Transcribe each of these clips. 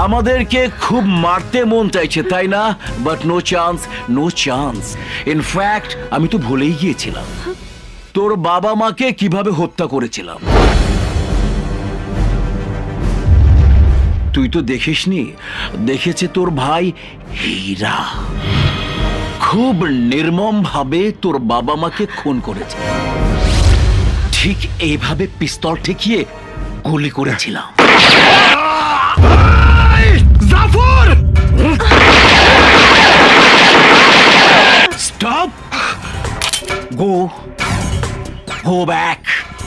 আমাদেরকে খুব মারতে মন চাইছে তাই না? But no chance, no chance. In fact আমি তো ভুলেই গিয়েছিলাম তোর বাবা মাকে কিভাবে হত্যা করেছিলাম। তুই তো দেখিসনি, দেখেছে তোর ভাই হীরা খুব নির্মম ভাবে তোর বাবা মাকে খুন করেছে। ঠিক এইভাবে পিস্তল ঠেকিয়ে গুলি করেছিলাম। Jafar! Stop! Go back.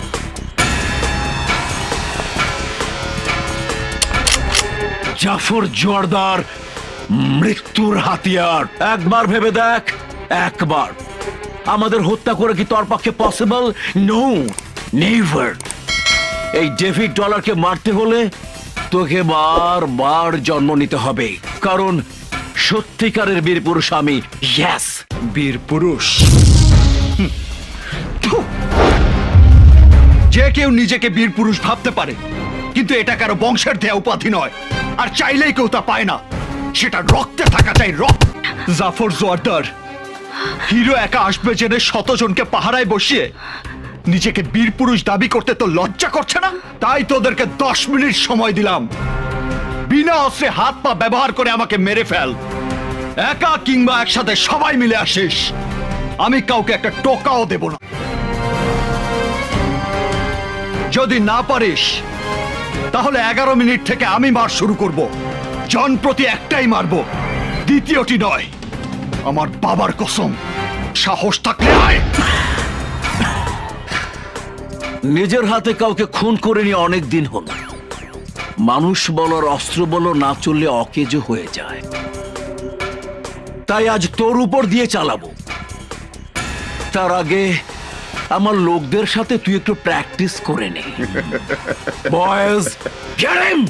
Jafar Joardar মৃত্যুর হাতিয়ার। একবার ভেবে দেখ, একবার। আমাদের হত্যা করে কি তোর পক্ষে পসিবল? No, never. এই ডেভিড ডলারকে মারতে হলে তোকে বারবার জন্ম নিতে হবে, কারণ সত্যিকারের বীর পুরুষ আমি। ইয়েস, বীর পুরুষ। যে কেউ নিজেকে বীর পুরুষ ভাবতে পারে, কিন্তু এটা কারো বংশের দেয়া উপাধি নয়, আর চাইলেই কেউ তা পায় না। সেটা রক্তে থাকা চাই, রক্ত। জাফর জোয়ারদার হিরো একা আসবে জেনে শতজনকে পাহারায় বসিয়ে নিজেকে বীর পুরুষ দাবি করতে তো লজ্জা করছে না? তাই তোদেরকে 10 মিনিট সময় দিলাম। বিনা অস্ত্রে হাত পা ব্যবহার করে আমাকে মেরে ফেল। একা কিংবা একসাথে সবাই মিলে আসিস, আমি কাউকে একটা টোকাও দেব না। যদি না পারিস তাহলে 11 মিনিট থেকে আমি মার শুরু করব। জন প্রতি একটাই মারবো, দ্বিতীয়টি নয়। আমার বাবার কসম, সাহস থাকলে আয়। নিজের হাতে কাউকে খুন করে নিয়ে অনেক দিন হলো। মানুষ বলো আর অস্ত্র বলো না চললে অকেজো হয়ে যায়। তাই আজ তোর উপর দিয়ে চালাবো। তার আগে আমার লোকদের সাথে তুই একটু প্র্যাকটিস করে নে। Boys, get him!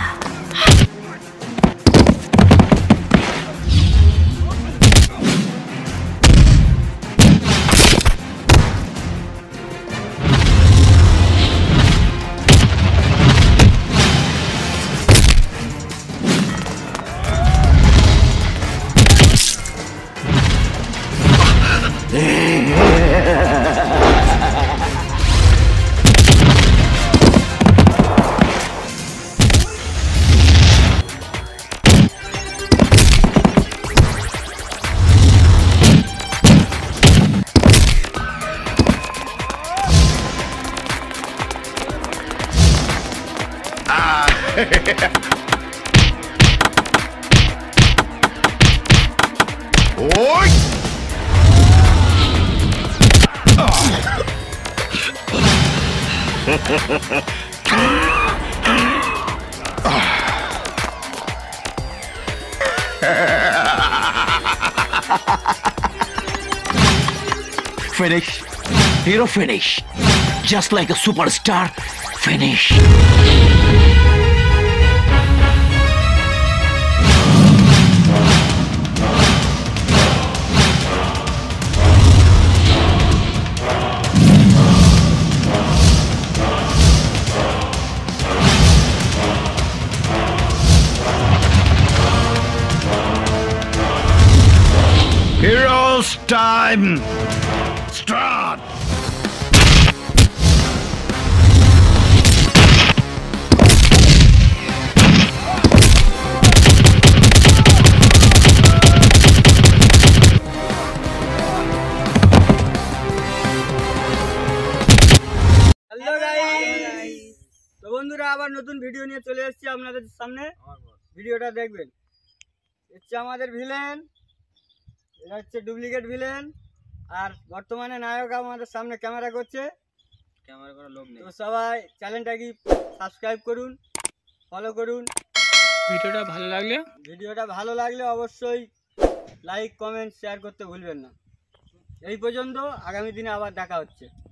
Finish. Hero finish. Just like a superstar. Finish. Heroes time. Start. Hello guys, তো বন্ধুরা আবার নতুন ভিডিও নিয়ে চলে এসেছি আপনাদের সামনে। ভিডিওটা দেখবেন। হচ্ছে আমাদের ভিলেন, এটা হচ্ছে ডুপ্লিকেট ভিলেন, আর বর্তমানে নায়ক আমাদের সামনে ক্যামেরা করছে। ক্যামেরা করার লোক নেই, তো সবাই চ্যানেলটাকে সাবস্ক্রাইব করুন, ফলো করুন। ভিডিওটা ভালো লাগলে অবশ্যই লাইক, কমেন্ট, শেয়ার করতে ভুলবেন না। এই পর্যন্ত, আগামী দিনে আবার দেখা হচ্ছে।